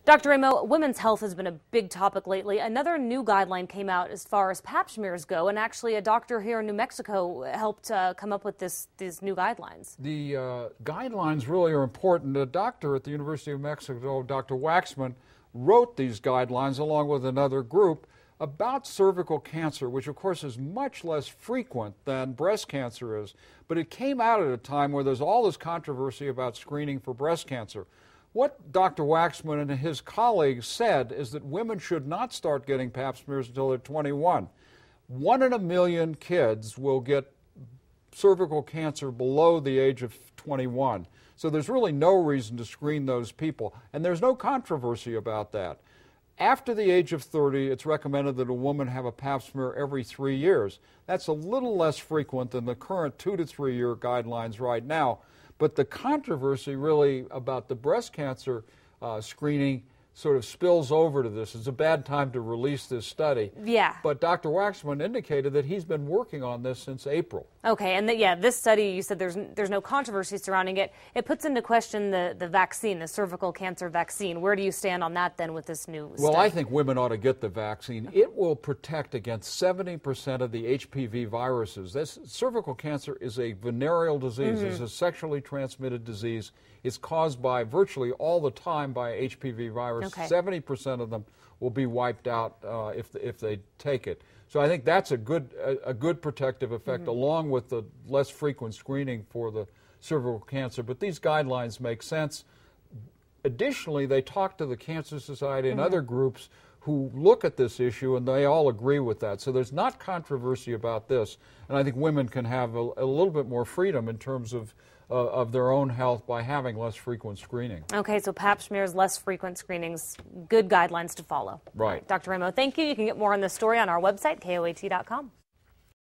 Dr. Ramo, women's health has been a big topic lately. Another new guideline came out as far as Pap smears go, and actually a doctor here in New Mexico helped come up with these new guidelines. The guidelines really are important. A doctor at the University of Mexico, Dr. Waxman, wrote these guidelines along with another group about cervical cancer, which of course is much less frequent than breast cancer is. But it came out at a time where there's all this controversy about screening for breast cancer. What Dr. Waxman and his colleagues said is that women should not start getting Pap smears until they're 21. 1 in a million kids will get cervical cancer below the age of 21. So there's really no reason to screen those people, and there's no controversy about that. After the age of 30, it's recommended that a woman have a Pap smear every 3 years. That's a little less frequent than the current 2 to 3 year guidelines right now. But the controversy really about the breast cancer screening sort of spills over to this. It's a bad time to release this study. Yeah. But Dr. Waxman indicated that he's been working on this since April. Okay, and this study, you said there's no controversy surrounding it. It puts into question the vaccine, the cervical cancer vaccine. Where do you stand on that then with this new study? Well, I think women ought to get the vaccine. It will protect against 70% of the HPV viruses. Cervical cancer is a venereal disease. It's a sexually transmitted disease. It's caused by virtually all the time by HPV virus. Okay. 70% of them will be wiped out if they take it. So I think that's a good protective effect, along with the less frequent screening for the cervical cancer. But these guidelines make sense. Additionally, they talk to the Cancer Society and other groups who look at this issue, and they all agree with that. So there's not controversy about this, and I think women can have a little bit more freedom in terms of their own health by having less frequent screening. Okay, so Pap smears, less frequent screenings, good guidelines to follow. Right. Dr. Ramo, thank you. You can get more on this story on our website, KOAT.com.